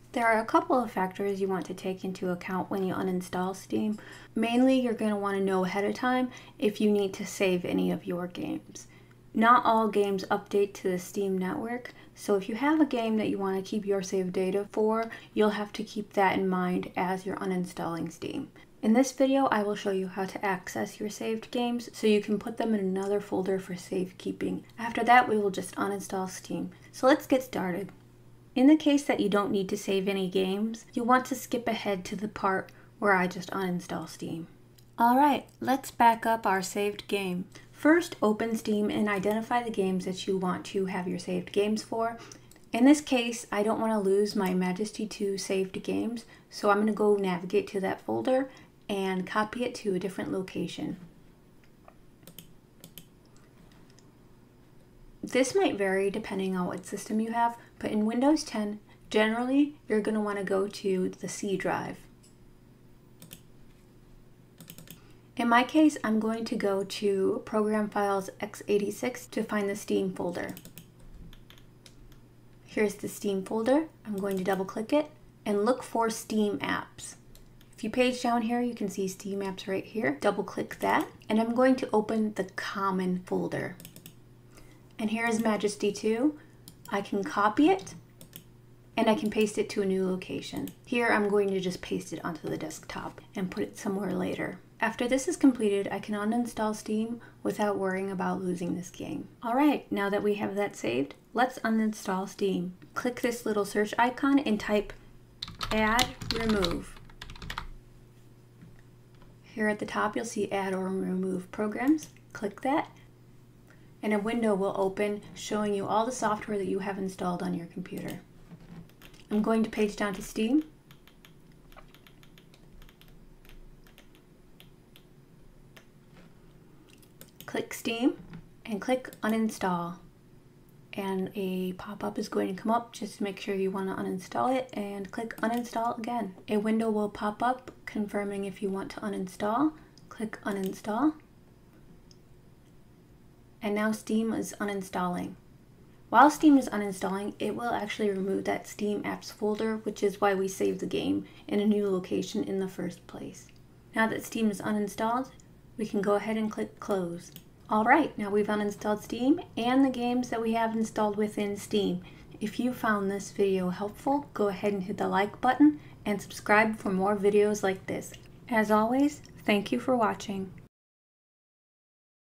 There are a couple of factors you want to take into account when you uninstall Steam. Mainly, you're going to want to know ahead of time if you need to save any of your games. Not all games update to the Steam network, so if you have a game that you want to keep your save data for, you'll have to keep that in mind as you're uninstalling Steam. In this video, I will show you how to access your saved games so you can put them in another folder for safekeeping. After that, we will just uninstall Steam. So let's get started. In the case that you don't need to save any games, you'll want to skip ahead to the part where I just uninstall Steam. Alright, let's back up our saved game. First, open Steam and identify the games that you want to have your saved games for. In this case, I don't want to lose my Majesty 2 saved games, so I'm going to go navigate to that folder and copy it to a different location. This might vary depending on what system you have, but in Windows 10, generally you're going to want to go to the C drive. In my case, I'm going to go to Program Files x86 to find the Steam folder. Here's the Steam folder. I'm going to double click it and look for Steam apps. If you page down here, you can see Steam apps right here. Double click that, and I'm going to open the common folder. And here is Majesty 2. I can copy it, and I can paste it to a new location. Here, I'm going to just paste it onto the desktop and put it somewhere later. After this is completed, I can uninstall Steam without worrying about losing this game. Alright, now that we have that saved, let's uninstall Steam. Click this little search icon and type add remove. Here at the top, you'll see add or remove programs. Click that, and a window will open showing you all the software that you have installed on your computer. I'm going to page down to Steam. Click Steam and click uninstall. And a pop-up is going to come up. Just make sure you want to uninstall it and click uninstall again. A window will pop up confirming if you want to uninstall. Click uninstall. And now Steam is uninstalling. While Steam is uninstalling, it will actually remove that Steam apps folder, which is why we saved the game in a new location in the first place. Now that Steam is uninstalled, we can go ahead and click close. Alright, now we've uninstalled Steam and the games that we have installed within Steam. If you found this video helpful, go ahead and hit the like button and subscribe for more videos like this. As always, thank you for watching.